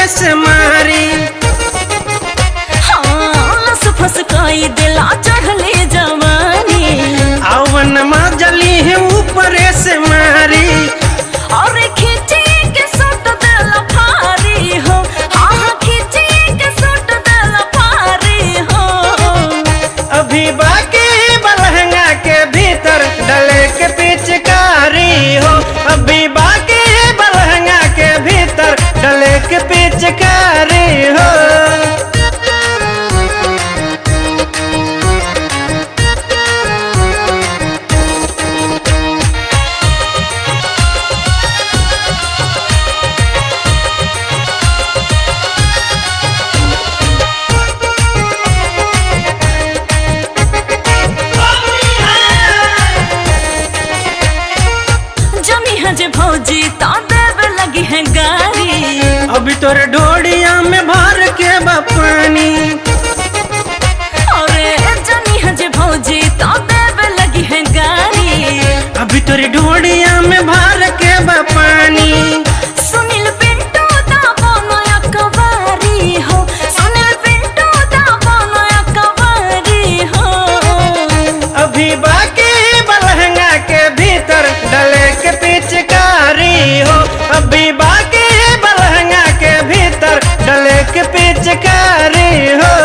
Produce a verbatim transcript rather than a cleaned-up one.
से मारी। हाँ लस फस काई दिला चढ़ले जवानी। आवन मजली है ऊपर से मारी। और खींची के सूट दिला फारी हो। हाँ हाँ खींची के सूट दिला फारी हो। अभी बाकी बलहंगा के भीतर डले के पिचकारी हो। अभी बाकी बलहंगा के भीतर डले के पिचकारी हो। जे भौजी ता देवे लगी है गारी। अभी तोरे ढोड़िया में भर के बपानी। अरे जानी है जे भौजी ता देवे लगी है गारी। अभी तोरे ढोड़िया में भर के बपानी। सुनील पिंटू ता बनया कवारी हो। सुनील पिंटू ता बनया कवारी हो। अभी बाकी बलहंगा के भीतर डले के पिचकारी हो। अभी बाकी बलहंगा के भीतर डले के पिचकारी हो।